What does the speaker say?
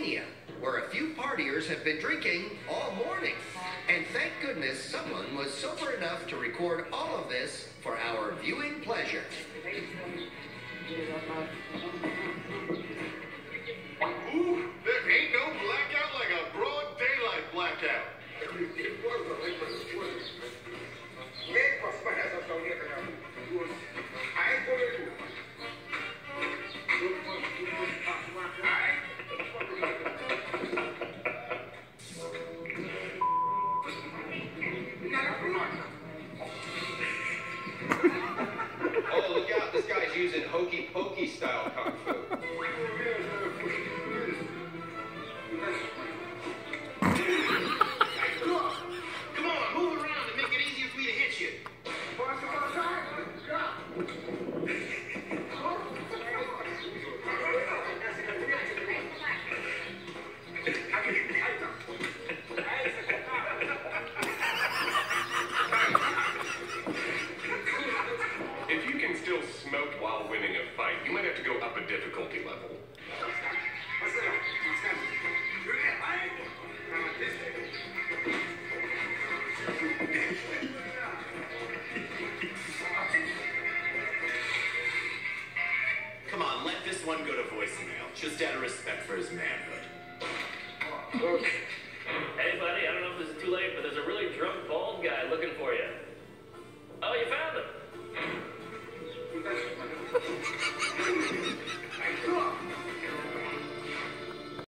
Mania, where a few partiers have been drinking all morning. And thank goodness someone was sober enough to record all of this for our viewing pleasure. Ooh, there ain't no blackout like a broad daylight blackout. Oh, look out, this guy's using hokey pokey style kung fu. Come on, move around and make it easier for me to hit you. If you can still smoke while winning a fight, you might have to go up a difficulty level. Come on, let this one go to voicemail, just out of respect for his manhood. Okay.